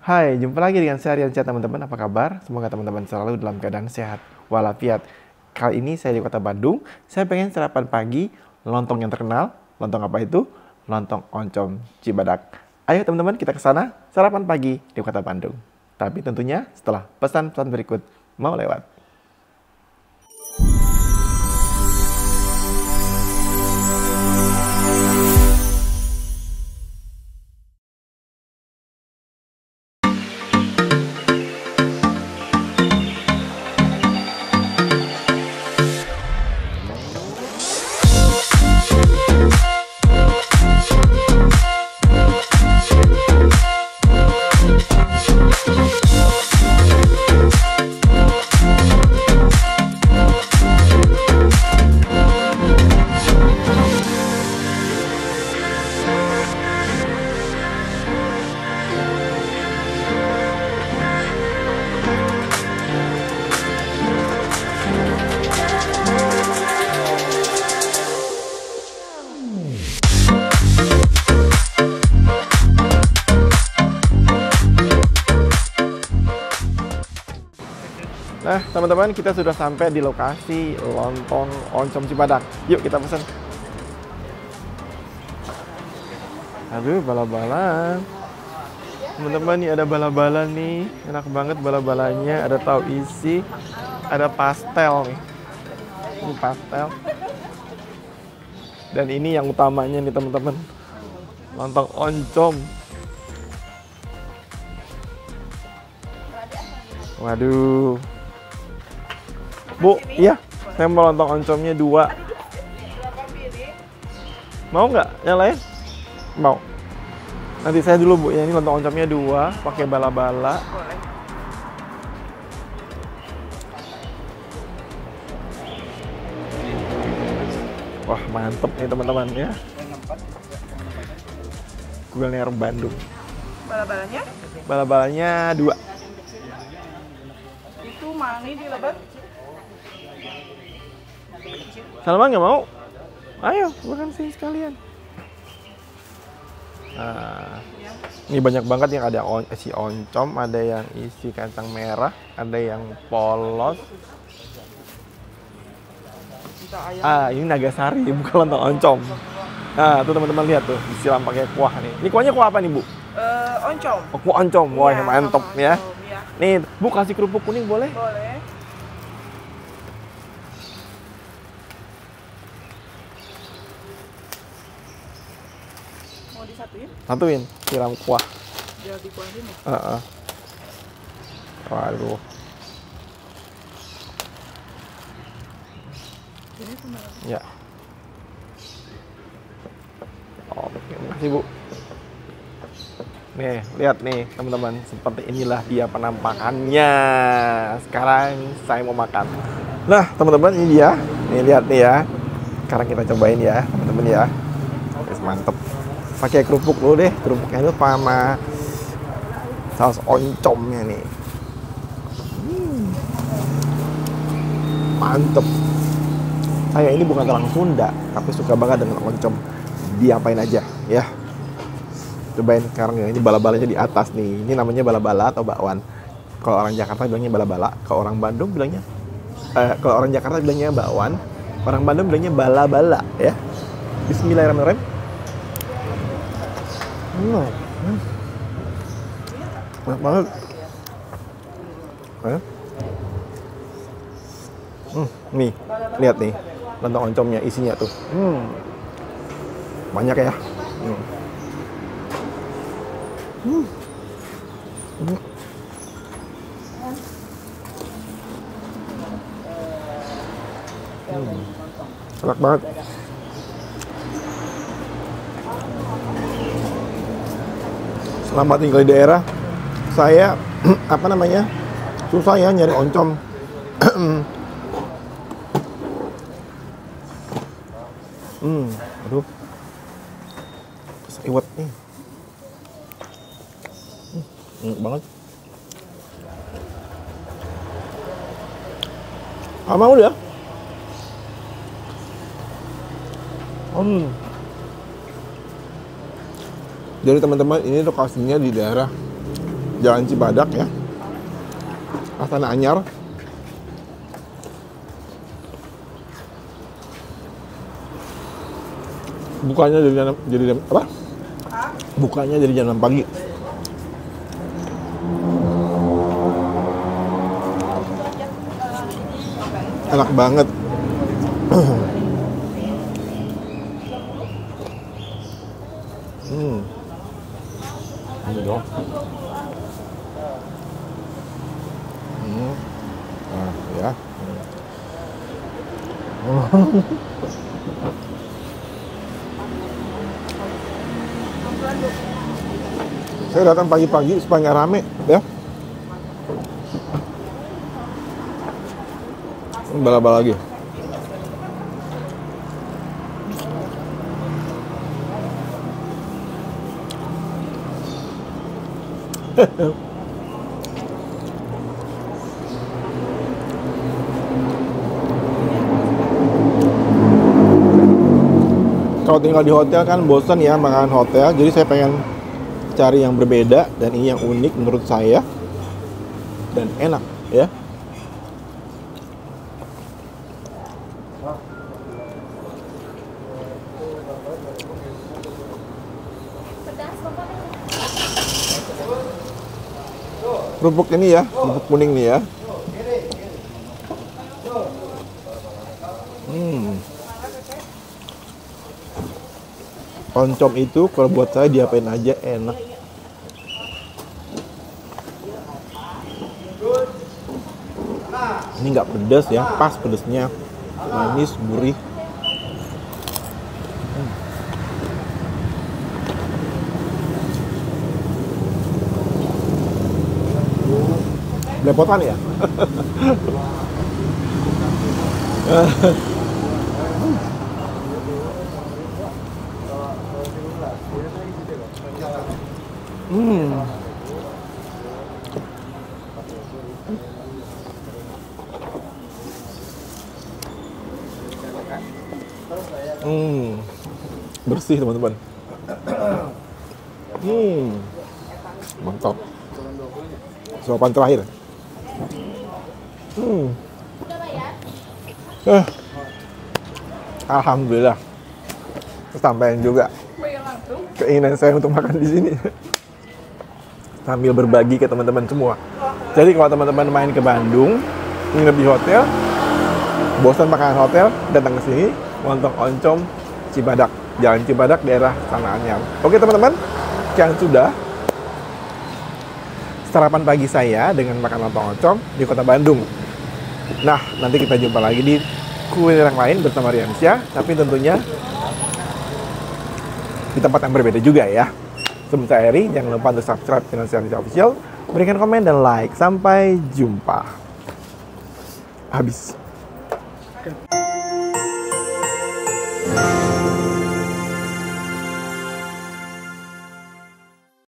Hai, jumpa lagi dengan saya Rian Syah, teman-teman. Apa kabar? Semoga teman-teman selalu dalam keadaan sehat walafiat. Kali ini saya di kota Bandung. Saya pengen sarapan pagi lontong yang terkenal. Lontong apa itu? Lontong oncom Cibadak. Ayo teman-teman, kita ke sana sarapan pagi di kota Bandung. Tapi tentunya setelah pesan-pesan berikut mau lewat. Nah, teman-teman, kita sudah sampai di lokasi lontong oncom Cibadak. Yuk kita pesan. Aduh, bala-bala. Teman-teman, nih ada bala-bala nih. Enak banget bala-balanya. Ada tahu isi, ada pastel nih. Ini pastel. Dan ini yang utamanya nih, teman-teman. Lontong oncom. Waduh. Bu, iya, saya mau lontong oncomnya 2. Mau nggak yang lain? Mau. Nanti saya dulu, Bu. Ya, ini lontong oncomnya 2, pakai bala-bala. Wah, mantep nih teman-teman ya. Kuliner Bandung. Bala-balanya? Bala-balanya 2. Itu mani di lebat. Salma nggak mau? Ayo, makan sini sekalian. Nah, ini banyak banget yang ada isi oncom, ada yang isi kacang merah, ada yang polos. Ini Nagasari, bukan lontong oncom. Nah, tuh teman-teman lihat tuh, disiram pakai kuah nih. Ini kuahnya kuah apa nih, Bu? Oncom. Oh, kuah oncom. Wah, Iya, mantap sama ya. oncom, ya. Nih, Bu kasih kerupuk kuning boleh? Boleh. Mau disatuin? Satuin, siram kuah. Biar dikuahin ya. Waduh. Ini sama. Ya. Oke, makasih Bu. Nih, lihat nih teman-teman, seperti inilah dia penampakannya. Sekarang saya mau makan. Nah, teman-teman, ini dia. Nih, lihat nih ya. Sekarang kita cobain ya, teman-teman ya. Oke, mantep. Pakai kerupuk dulu deh, kerupuknya itu sama saus oncomnya nih. Mantep. Saya ini bukan orang Sunda, tapi suka banget dengan oncom. Diapain aja ya. Cobain sekarang ya, ini bala-balanya di atas nih. Ini namanya bala-bala atau bakwan. Kalau orang Jakarta bilangnya bala-bala, kalau orang Bandung bilangnya kalau orang Jakarta bilangnya bakwan, orang Bandung bilangnya bala-bala ya. Bismillahirrahmanirrahim. Enak banget. Nih, lihat nih, lontong oncomnya isinya tuh. Banyak ya. Enak banget. Selama tinggal di daerah, saya apa namanya, susah ya nyari oncom. Aduh, seliwet nih. Enak banget. Mau udah? Jadi teman-teman, ini lokasinya di daerah Jalan Cibadak ya, Astana Anyar. Bukanya jadi jam apa? Bukanya dari jam 6 pagi. Enak banget. Ini dong. Nah, ya. Saya datang pagi-pagi supaya nggak rame, ya. Bala-bala lagi. Kalau tinggal di hotel kan bosan ya makan hotel, jadi saya pengen cari yang berbeda dan ini yang unik menurut saya dan enak ya. Kerupuk ini ya, kerupuk kuning nih ya. Oncom itu kalau buat saya diapain aja enak. Ini nggak pedas ya, pas pedasnya, manis, gurih. Belepotan ya. Bersih teman-teman. Mantap. Suapan terakhir. Alhamdulillah. Kesampaian juga keinginan saya untuk makan di sini. Sambil berbagi ke teman-teman semua. Jadi kalau teman-teman main ke Bandung, nginep di hotel, bosan makanan hotel, datang ke sini, Lontong Oncom Cibadak, Jalan Cibadak, daerah Astana Anyar. Oke teman-teman, sekian sudah sarapan pagi saya dengan makan lontong oncom di kota Bandung. Nah, nanti kita jumpa lagi di kuliner yang lain bersama Riansyah, tapi tentunya di tempat yang berbeda juga ya. Sebelum saya akhiri, jangan lupa untuk subscribe channel Riansyah Official, berikan komen dan like. Sampai jumpa. Habis.